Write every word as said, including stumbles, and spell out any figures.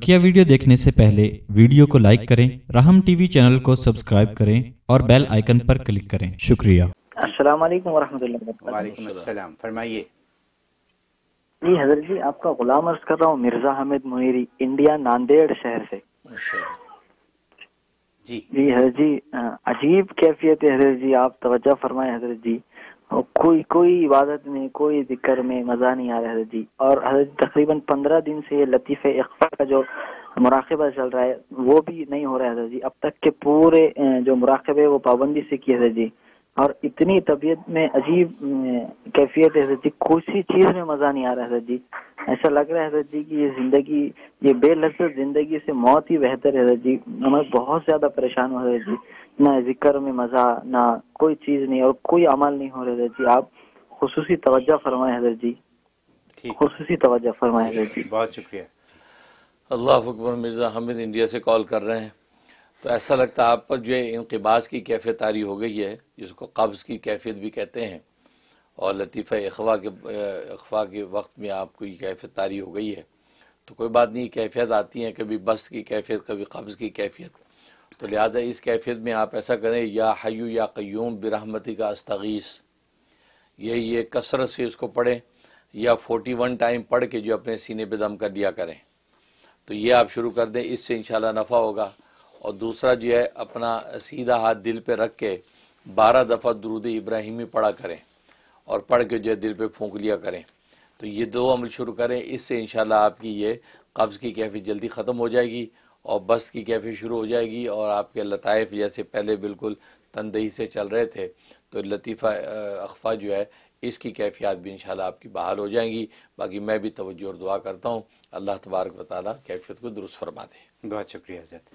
बकिया video देखने से पहले वीडियो को लाइक करें, राहम टीवी चैनल को सब्सक्राइब करें और बेल आइकन पर क्लिक करें। शुक्रिया। अस्सलाम वालेकुम वरहमतुल्लाहि वबरकातुहू। वालेकुम अस्सलाम, फरमाइए। जी हजरत जी, आपका गुलाम अर्ज कर रहा हूँ, मिर्जा हामिद मुनीरी, इंडिया, नांदेड़ शहर से। जी जी हजरत जी, अजीब कैफियत है हजरत जी, आप तवज्जो फरमाएं हजरत जी। और कोई कोई इबादत में, कोई जिक्र में मजा नहीं आ रहा है हजरत जी। और हजरत तकरीबन पंद्रह दिन से ये लतीफ़े इख्फा का जो मुराक़बा चल रहा है वो भी नहीं हो रहा है हजरत जी। अब तक के पूरे जो मुराक़बे वो पाबंदी से किए हजरत जी। और इतनी तबीयत में अजीब कैफियत है हजरत जी, किसी चीज में मजा नहीं आ रहा है हजरत जी। ऐसा लग रहा है हजरत जी कि ये जिंदगी, ये बेलज़्ज़त जिंदगी से मौत ही बेहतर है हजरत जी। मैं बहुत ज्यादा परेशान हूँ हजरत जी, ना जिक्र में मजा, ना कोई चीज नहीं, और कोई अमल नहीं हो रहा हजरत जी। आप खुसूसी तवज्जो फरमाएं हजरत जी, खुसूसी तवज्जो फरमाएं हजरत जी। बहुत शुक्रिया। अल्लाह अकबर। मिर्ज़ा हामिद इंडिया से कॉल कर रहे हैं। तो ऐसा लगता है आप पर जो इनक़िबास की कैफियत तारी हो गई है, जिसको कब्ज़ की कैफियत भी कहते हैं, और लतीफ़ा इख्वा के इख्वा के वक्त में आपको ये कैफियत तारी हो गई है। तो कोई बात नहीं, कैफियत आती हैं, कभी बस्त की कैफियत, कभी कब्ज़ की कैफियत। तो लिहाजा इस कैफियत में आप ऐसा करें, या हय्यू या क़य्यूम बिरहमतिका अस्तगीस, ये ये कसरत से इसको पढ़ें, या फोर्टी वन टाइम पढ़ के जो अपने सीने पे दम कर लिया करें। तो ये आप शुरू कर दें, इससे इंशाल्लाह नफ़ा होगा। और दूसरा जो है, अपना सीधा हाथ दिल पे रख के बारह दफ़ा दुरूद इब्राहिमी पढ़ा करें, और पढ़ के जो है दिल पे फूंक लिया करें। तो ये दो अमल शुरू करें, इससे इंशाल्लाह आपकी ये कब्ज़ की कैफियत जल्दी ख़त्म हो जाएगी और बस की कैफियत शुरू हो जाएगी। और आपके लताइफ जैसे पहले बिल्कुल तनदही से चल रहे थे, तो लतीफ़ा अख्फा जो है इसकी कैफियत भी इंशाल्लाह आपकी बहाल हो जाएंगी। बाकी मैं भी तवज्जो और दुआ करता हूँ, अल्लाह तबारक व तआला कैफियत को दुरुस्त फरमा दे। बहुत शुक्रिया हज़रत।